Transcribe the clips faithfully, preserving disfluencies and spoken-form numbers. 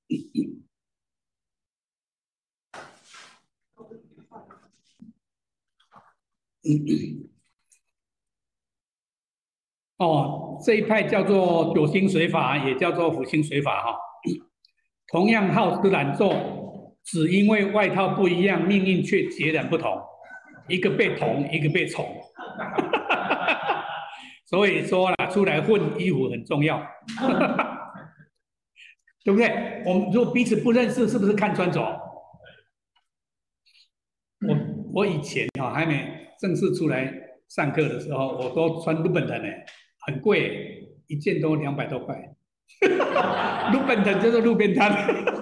哦，这一派叫做九星水法，也叫做辅星水法哈。同样好吃懒做，只因为外套不一样，命运却截然不同。一个被捅，一个被宠。所以说啦，出来混，衣服很重要，对不对？我们如果彼此不认识，是不是看穿着？我我以前哈、哦、还没正式出来上课的时候，我都穿日本的呢，很贵，一件都两百多块。日本的就是路边摊。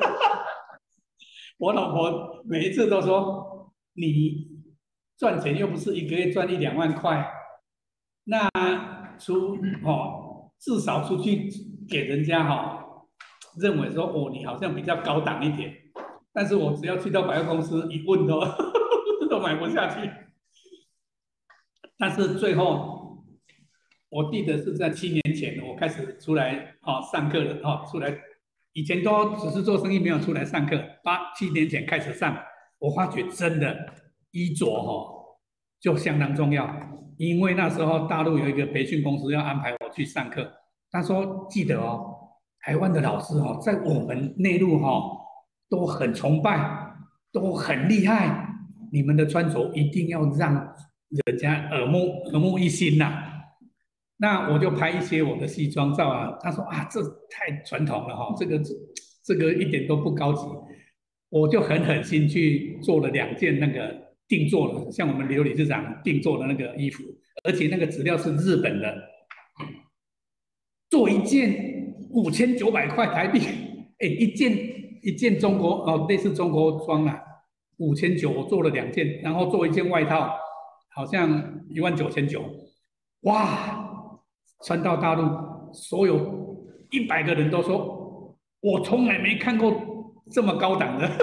我老婆每一次都说：“你赚钱又不是一个月赚一两万块，那出哦至少出去给人家哈、哦、认为说哦你好像比较高档一点，但是我只要去到百货公司一问都都买不下去。但是最后，我记得是在七年前，我开始出来哦上课的哦，出来以前都只是做生意，没有出来上课。八七年前开始上，我发觉真的衣着哦就相当重要，因为那时候大陆有一个培训公司要安排我去上课，他说记得哦，台湾的老师哦，在我们内陆哦都很崇拜，都很厉害，你们的穿着一定要让人家耳目耳目一新呐、啊。那我就拍一些我的西装照啊。他说啊，这太传统了哈、哦，这个这个一点都不高级。我就很狠心去做了两件那个定做的，像我们刘理事长定做的那个衣服，而且那个质料是日本的，做一件五千九百块台币，哎，一件一件中国哦，类似中国装啊，五千九，我做了两件，然后做一件外套，好像一万九千九，哇！穿到大陆，所有一百个人都说，我从来没看过这么高档的。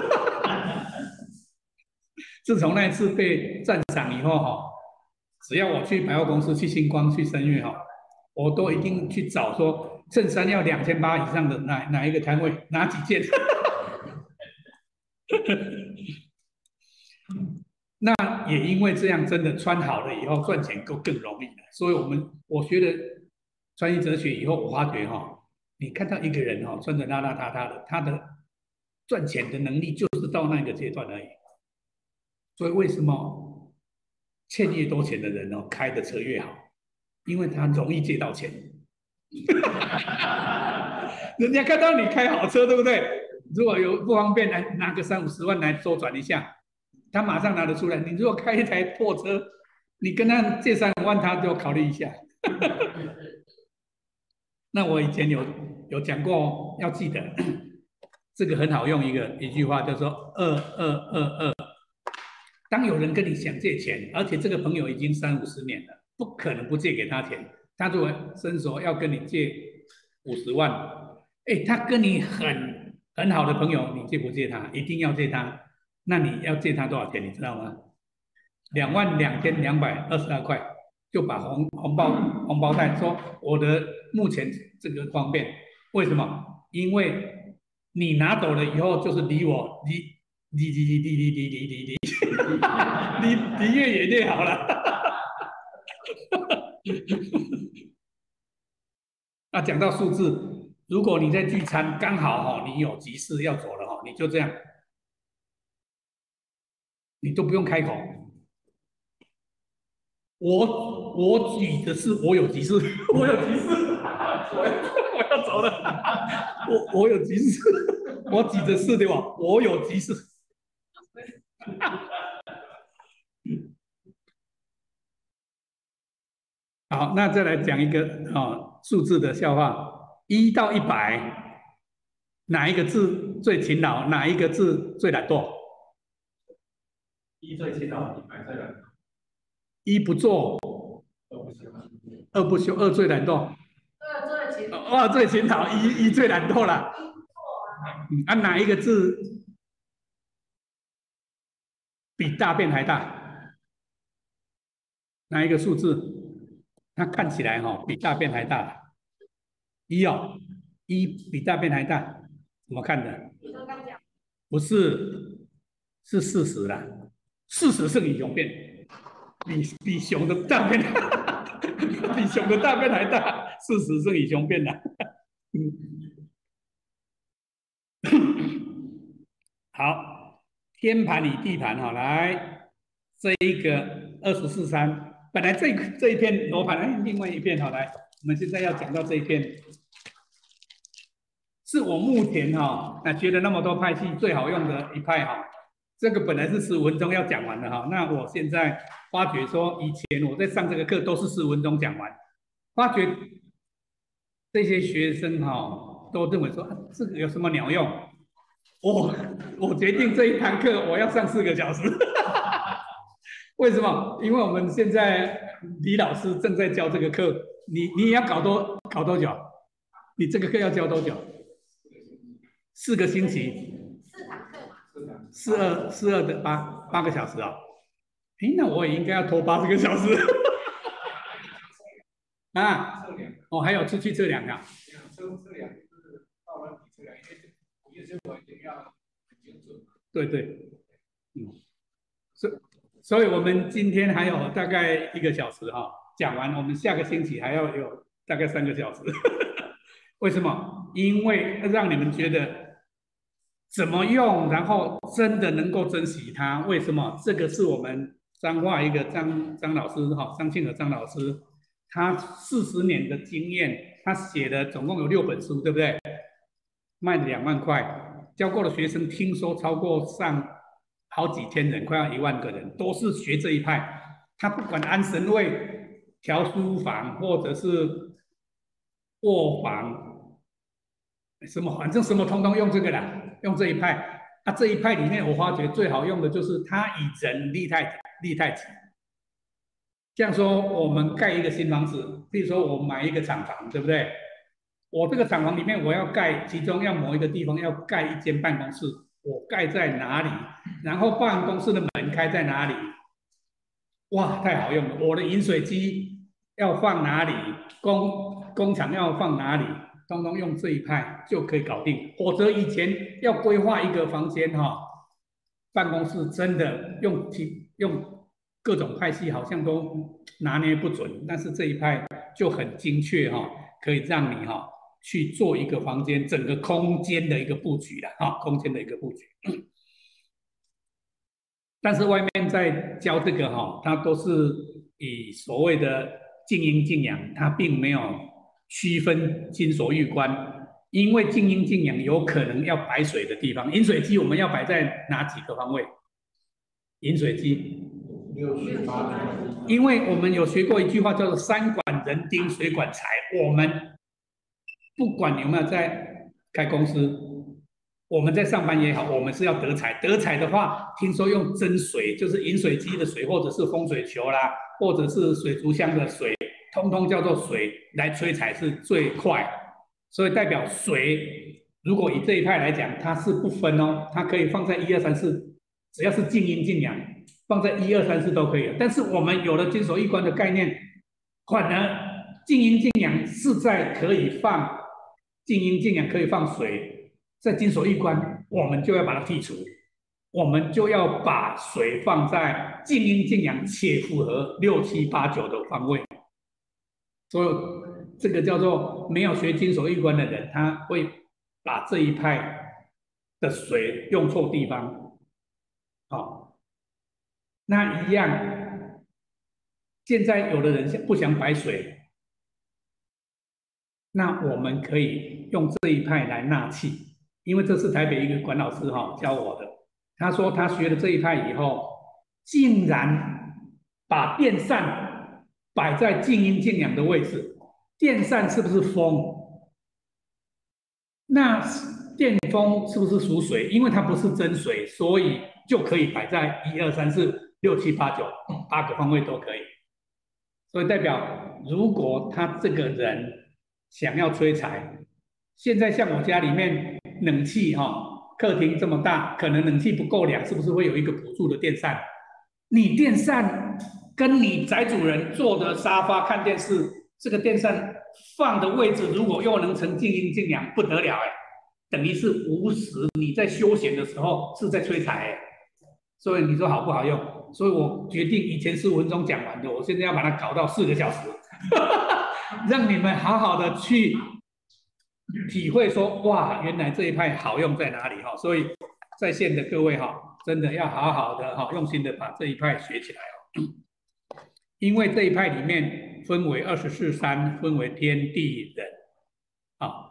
自从那一次被赞赏以后哈，只要我去百货公司、去星光、去深悦哈，我都一定去找说衬衫要两千八以上的哪哪一个摊位，哪几件。那也因为这样，真的穿好了以后赚钱就更容易了。所以我们我学了穿衣哲学以后，我发觉哈，你看到一个人哈穿的邋邋遢遢的，他的赚钱的能力就是到那个阶段而已。所以为什么欠越多钱的人哦，开的车越好？因为他容易借到钱。人家看到你开好车，对不对？如果有不方便，来拿个三五十万来周转一下，他马上拿得出来。你如果开一台破车，你跟他借三五万，他就考虑一下。那我以前有有讲过，要记得这个很好用一个一句话，叫做二二二二。当有人跟你想借钱，而且这个朋友已经三五十年了，不可能不借给他钱。他如果伸手要跟你借五十万，哎，他跟你很很好的朋友，你借不借他？一定要借他。那你要借他多少钱？你知道吗？两万两千两百二十二块，就把红红包红包袋说我的目前这个方便，为什么？因为你拿走了以后，就是离我离离离离离离离离离离离离越远越好了。那讲到数字，如果你在聚餐刚好哈、哦，你有急事要走了哈、哦，你就这样，你都不用开口。我我举的是我有急事，我有急事，我要我要走了，我我有急事，我举的是对吧？我有急事。好，那再来讲一个哦数字的笑话，一到一百，哪一个字最勤劳？哪一个字最懒惰？ 一最勤劳，一百最懒惰。 一不做，二不休，二最懒惰。 二最勤劳， 二最勤劳，一一最懒惰了。嗯，啊，哪一个字比大便还大？哪一个数字？它看起来哈、哦、比大便还大。一哦，一比大便还大， 怎么看的？ 你刚刚讲不是，是事实啦。事实胜于雄辩，比比熊的大便，比熊的大便还大。事实胜于雄辩啦。好，天盘与地盘哈，来这一个二十四三，本来这这一片罗盘，哎，另外一片好来，我们现在要讲到这一片。是我目前哈、哦，那觉得那么多派系最好用的一派哈、哦，这个本来是十五分钟要讲完的哈、哦，那我现在发觉说，以前我在上这个课都是十五分钟讲完，发觉这些学生哈、哦、都认为说、啊、这个有什么鸟用？我我决定这一堂课我要上四个小时，为什么？因为我们现在李老师正在教这个课，你你也要搞多搞多久？你这个课要教多久？四个星期， 四堂课嘛， 四二四二的八八个小时哦。哎，那我也应该要拖八十个小时啊！哦，还有出去测量啊？ 测测量就是到了底测量，因为有些我一定要很精准。 对对，嗯，所所以我们今天还有大概一个小时哈、哦，讲完，我们下个星期还要有大概三个小时。为什么？因为让你们觉得。怎么用，然后真的能够珍惜它？为什么？这个是我们彰化一个张张老师哈，张庆和张老师，他四十年的经验，他写的总共有六本书，对不对？卖了两万块，教过的学生听说超过上好几千人，快要一万个人，都是学这一派。他不管安神位、调书房，或者是卧房。什么反正什么通通用这个啦，用这一派。啊，这一派里面我发觉最好用的就是他以人立太立太极。这样说，我们盖一个新房子，比如说我买一个厂房，对不对？我这个厂房里面我要盖，其中要某一个地方要盖一间办公室，我盖在哪里？然后办公室的门开在哪里？哇，太好用了！我的饮水机要放哪里？工工厂要放哪里？通通用这一派就可以搞定，否则以前要规划一个房间哈、哦，办公室真的用其用各种派系好像都拿捏不准，但是这一派就很精确哈、哦，可以让你哈、哦、去做一个房间整个空间的一个布局了哈，空间的一个布局。但是外面在教这个哈、哦，它都是以所谓的静阴静阳，它并没有。区分金锁玉关，因为静阴静阳有可能要摆水的地方，饮水机我们要摆在哪几个方位？饮水机六七八九， 因为我们有学过一句话叫做“山管人丁，水管财”。我们不管有没有在开公司，我们在上班也好，我们是要得财。得财的话，听说用真水，就是饮水机的水，或者是风水球啦，或者是水族箱的水。通通叫做水来催财是最快，所以代表水，如果以这一派来讲，它是不分哦，它可以放在一二三四，只要是静阴静阳，放在一二三四都可以。但是我们有了金锁玉关的概念，反而静阴静阳是在可以放静阴静阳可以放水，在金锁玉关，我们就要把它剔除，我们就要把水放在静阴静阳且符合六七八九的方位。所以这个叫做没有学金锁玉关的人，他会把这一派的水用错地方。好、哦，那一样，现在有的人不想摆水，那我们可以用这一派来纳气，因为这是台北一个管老师哈、哦、教我的。他说他学了这一派以后，竟然把电扇摆在静阴静阳的位置。电扇是不是风？那电风是不是属水？因为它不是真水，所以就可以摆在一二三四六七八九八个方位都可以。所以代表，如果他这个人想要催财，现在像我家里面冷气哈、哦，客厅这么大，可能冷气不够凉，是不是会有一个辅助的电扇？你电扇跟你宅主人坐的沙发看电视，这个电扇放的位置如果又能成静阴静阳，不得了哎！ 等于是无时你在休闲的时候是在催财、欸，所以你说好不好用？所以我决定以前十五分钟讲完的，我现在要把它搞到四个小时，让你们好好的去体会说，哇，原来这一派好用在哪里哈！所以在线的各位哈，真的要好好的哈，用心的把这一派学起来哦。因为这一派里面分为二十四山，分为天地人啊，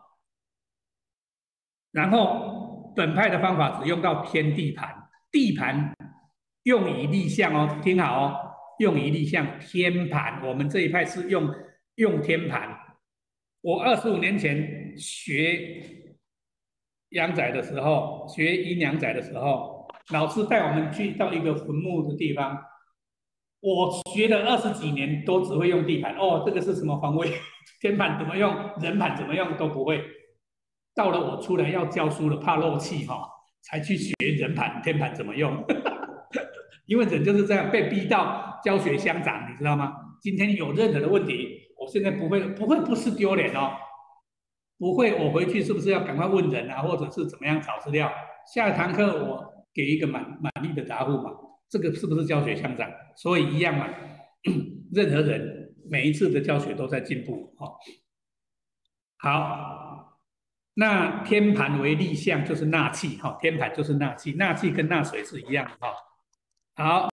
然后本派的方法只用到天地盘，地盘用以立项哦，听好哦，用以立项天盘，我们这一派是用用天盘。我二十五年前学阳仔的时候，学阴阳仔的时候，老师带我们去到一个坟墓的地方，我学了二十几年都只会用地盘哦，这个是什么方位？天盘怎么用？人盘怎么用都不会。到了我出来要教书了，怕漏气哈、哦，才去学人盘、天盘怎么用。因为人就是这样被逼到教学相长，你知道吗？今天有任何的问题，我现在不会不会不是丢脸哦，不会我回去是不是要赶快问人啊，或者是怎么样找资料？下一堂课我给一个满满意的答复嘛，这个是不是教学相长？所以一样嘛，任何人每一次的教学都在进步哦。好，那天盘为立项就是纳气哈，天盘就是纳气，纳气跟纳水是一样的哈。好。